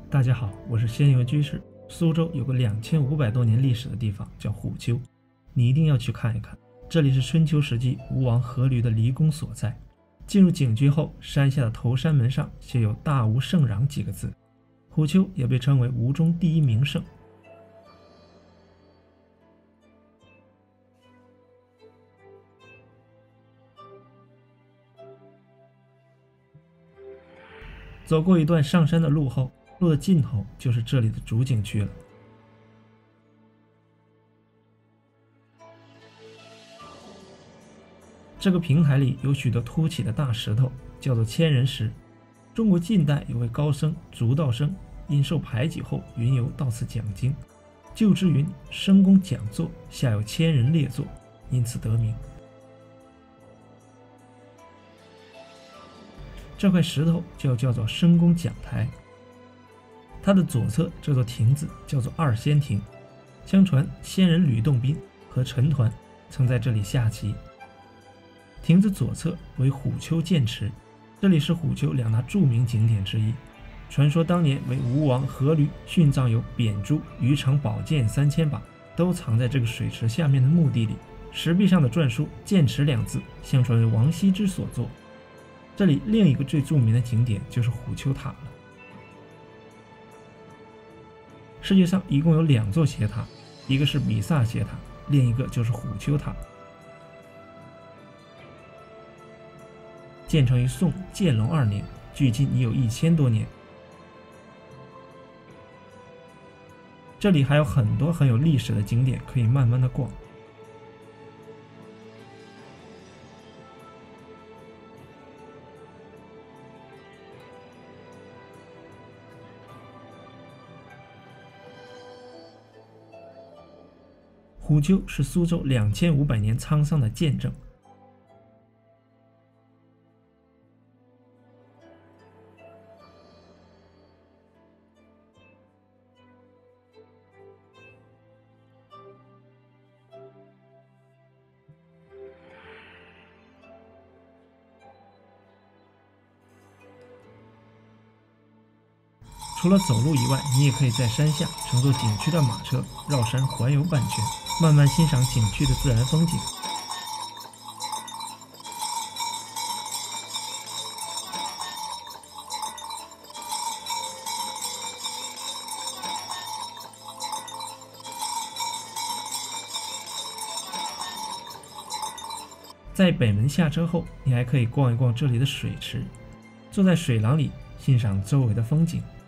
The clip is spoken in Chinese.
大家好，我是仙游居士。苏州有个2500多年历史的地方叫虎丘，你一定要去看一看。这里是春秋时期吴王阖闾的离宫所在。进入景区后，山下的头山门上写有大吴圣壤几个字。虎丘也被称为吴中第一名胜。走过一段上山的路后，路的尽头就是这里的主景区了。这个平台里有许多凸起的大石头，叫做千人石。中国近代有位高僧竺道生，因受排挤后云游到此讲经，旧之云申公讲座，下有千人列坐，因此得名。这块石头就叫做申公讲台，它的左侧这座亭子叫做二仙亭。相传仙人吕洞宾和陈抟曾在这里下棋。亭子左侧为虎丘剑池，这里是虎丘两大著名景点之一。传说当年为吴王阖闾殉葬有扁珠、鱼肠宝剑3000把，都藏在这个水池下面的墓地里。石壁上的篆书“剑池”2字，相传为王羲之所作。这里另一个最著名的景点就是虎丘塔了。世界上一共有2座斜塔，一个是比萨斜塔，另一个就是虎丘塔。建成于宋建隆2年，距今已有1000多年。这里还有很多很有历史的景点可以慢慢的逛。虎丘是苏州2500年沧桑的见证。除了走路以外，你也可以在山下乘坐景区的马车绕山环游半圈，慢慢欣赏景区的自然风景。在北门下车后，你还可以逛一逛这里的水池，坐在水廊里欣赏周围的风景。